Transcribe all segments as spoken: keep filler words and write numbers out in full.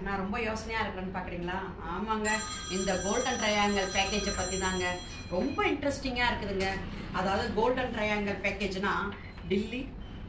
நான் ரொம்ப யோசனையாக இருக்கிறேன்னு பார்க்குறீங்களா? ஆமாங்க, இந்த கோல்டன் ட்ரையாங்கல் பேக்கேஜை பற்றி தாங்க. ரொம்ப இன்ட்ரெஸ்டிங்காக இருக்குதுங்க. அதாவது கோல்டன் ட்ரையாங்கல் பேக்கேஜ்னா டில்லி,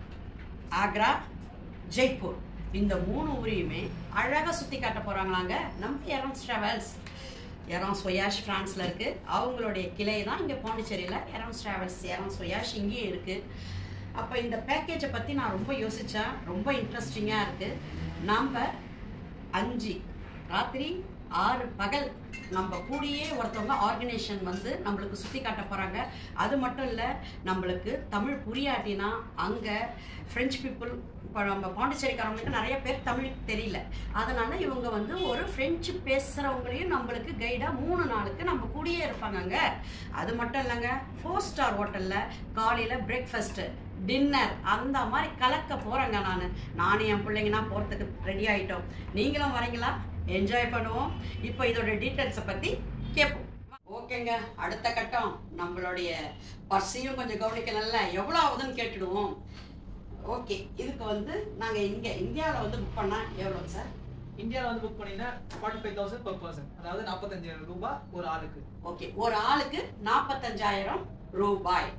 ஆக்ரா, ஜெய்ப்பூர் இந்த மூணு ஊரையுமே அழகாக சுற்றி காட்ட போகிறாங்களாங்க நம்ம எரான்ஸ் ட்ராவல்ஸ். எரான்ஸ் ஒயாஷ் ஃப்ரான்ஸில் இருக்குது. அவங்களுடைய கிளை தான் இங்கே பாண்டிச்சேரியில் எரான்ஸ் ட்ராவல்ஸ். எரான்ஸ் ஒயாஷ் இங்கேயும் இருக்குது. அப்போ இந்த பேக்கேஜை பற்றி நான் ரொம்ப யோசித்தேன். ரொம்ப இன்ட்ரெஸ்டிங்காக இருக்குது. நம்ம அஞ்சு ராத்திரி ஆறு பகல் நம்ம கூடியே ஒருத்தவங்க ஆர்கனைசேஷன் வந்து நம்மளுக்கு சுற்றி காட்ட போகிறாங்க. அது மட்டும் இல்லை, நம்மளுக்கு தமிழ் புரியாட்டினா அங்கே ஃப்ரெஞ்சு பீப்புள், இப்போ நம்ம பாண்டிச்சேரிக்காரங்களுக்கு நிறைய பேர் தமிழ் தெரியல. அதனால் இவங்க வந்து ஒரு ஃப்ரெஞ்சு பேசுகிறவங்களையும் நம்மளுக்கு கைடாக மூணு நாளுக்கு நம்ம கூடியே இருப்பாங்கங்க. அது மட்டும் இல்லைங்க, ஃபோர் ஸ்டார் ஹோட்டலில் காலையில் பிரேக்ஃபாஸ்ட்டு, டின்னர் அந்த மாதிரி கலக்க போகிறேங்க. நான் நானும் என் பிள்ளைங்கன்னா போகிறதுக்கு ரெடி ஆகிட்டோம். நீங்களும் வரீங்களா? என்ஜாய் பண்ணுவோம். இப்போ இதோட டீட்டெயில்ஸை பற்றி கேட்போம். ஓகேங்க, அடுத்த கட்டம் நம்மளுடைய பர்ஸையும் கொஞ்சம் கவனிக்கல, எவ்வளோ ஆகுதுன்னு கேட்டுடுவோம். ஓகே, இதுக்கு வந்து நாங்கள் இங்கே இந்தியாவில் வந்து புக் பண்ணால் எவ்வளோ சார்? இந்தியாவில் வந்து புக் பண்ணிங்கன்னா forty five thousand per person, அதாவது நாற்பத்தஞ்சாயிரம் ரூபாய் ஒரு ஆளுக்கு. ஓகே, ஒரு ஆளுக்கு நாற்பத்தஞ்சாயிரம் ரூபாய்.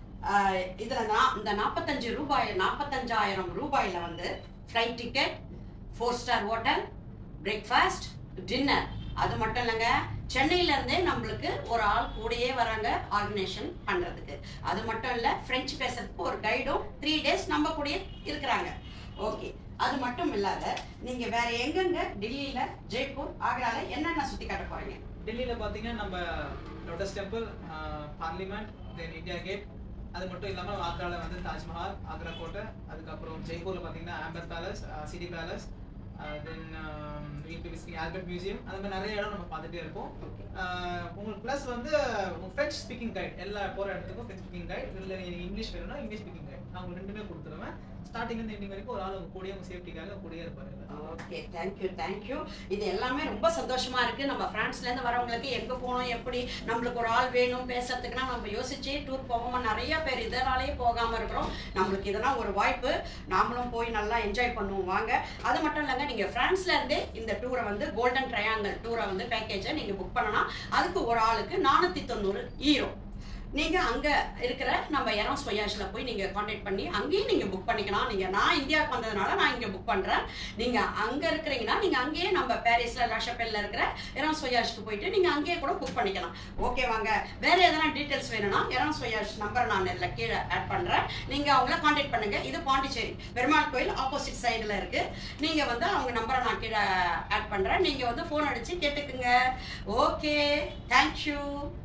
இதில் நான் இந்த நாற்பத்தஞ்சு ரூபாய் நாற்பத்தஞ்சாயிரம் ரூபாயில் வந்து flight ticket, four star hotel, breakfast, dinner. அது மட்டும் இல்லைங்க, சென்னையிலேருந்தே நம்மளுக்கு ஒரு ஆள் கூடயே வராங்க ஆர்கனைசேஷன் பண்ணுறதுக்கு. அது மட்டும் இல்லை, ஃப்ரெஞ்சு பேசுறதுக்கு ஒரு கைடும் த்ரீ டேஸ் நம்ம கூடயே இருக்கிறாங்க. ஓகே, அது மட்டும் இல்லாத நீங்கள் வேற எங்கெங்க டெல்லியில், ஜெய்ப்பூர், ஆக்ராவில் என்னென்ன சுற்றி காட்ட போகிறீங்க? டெல்லியில் பார்த்தீங்கன்னா நம்ம lotus temple, parliament, then India gate. அது மட்டும் இல்லாமல் ஆக்ராவில் வந்து தாஜ்மஹால், ஆக்ரா கோட்டை. அதுக்கப்புறம் ஜெய்ப்பூரில் பார்த்தீங்கன்னா Amber palace, city palace, then Albert museum. அந்த மாதிரி நிறைய இடம் நம்ம பார்த்துட்டே இருப்போம். உங்களுக்கு ப்ளஸ் வந்து ஃப்ரெஞ்ச் ஸ்பீக்கிங் கைட், எல்லா போகிற இடத்துக்கும் ஃப்ரெஞ்ச் ஸ்பீக்கிங் கைட். இல்லை இங்கிலீஷ் வேணும்னா இங்கிலீஷ் ஸ்பீக்கிங் கைட் நான் உங்களுக்கு ரெண்டுமே கொடுத்துருவேன். ஸ்டார்டிங் வந்து எண்டிங் வரைக்கும் ஒரு ஆள் உங்க கூடயே உங்க சேஃப்டிக்காக கூடயே இருப்பாரு. Okay, thank you thank you. இது எல்லாமே ரொம்ப சந்தோஷமா இருக்கு. நம்ம பிரான்ஸ்லேருந்து வரவங்களுக்கு எங்கே போகணும், எப்படி நம்மளுக்கு ஒரு ஆள் வேணும் பேசுறதுக்குன்னா நம்ம யோசிச்சு டூர் போகாமல் நிறைய பேர் இதனாலேயே போகாமல் இருக்கிறோம். நம்மளுக்கு இதெல்லாம் ஒரு வாய்ப்பு. நாமளும் போய் நல்லா என்ஜாய் பண்ணுவோம் வாங்க. அது மட்டும் இல்லைங்க, நீங்கள் ஃப்ரான்ஸ்லேருந்தே இந்த டூரை வந்து கோல்டன் ட்ரையாங்கல் டூரை வந்து பேக்கேஜை நீங்கள் புக் பண்ணலாம். அதுக்கு ஒரு ஆளுக்கு நானூற்றி தொண்ணூறு ஈரோ. நீங்கள் அங்கே இருக்கிற நம்ம எரான்ஸ் ஒயாஷில் போய் நீங்கள் காண்டாக்ட் பண்ணி அங்கேயும் நீங்கள் புக் பண்ணிக்கலாம். நீங்கள் நான் இந்தியாவுக்கு வந்ததுனால நான் இங்கே புக் பண்ணுறேன். நீங்கள் அங்கே இருக்கிறீங்கன்னா நீங்கள் அங்கேயே நம்ம பாரிஸில் லாஷப்பெல்லில் இருக்கிற எரான்ஸ் ஒயாஷுக்கு போயிட்டு நீங்கள் அங்கேயே கூட புக் பண்ணிக்கலாம். ஓகே வாங்க, வேறு எதனா டீட்டெயில்ஸ் வேணும்னா எரான்ஸ் ஒயாஷ் நம்பர் நான் இதில் கீழே ஆட் பண்ணுறேன். நீங்கள் அவங்கள காண்டாக்ட் பண்ணுங்கள். இது பாண்டிச்சேரி பெருமாள் கோயில் ஆப்போசிட் சைடில் இருக்குது. நீங்கள் வந்து அவங்க நம்பரை நான் கீழே ஆட் பண்ணுறேன். நீங்கள் வந்து ஃபோன் அடித்து கேட்டுக்குங்க. Okay, thank you.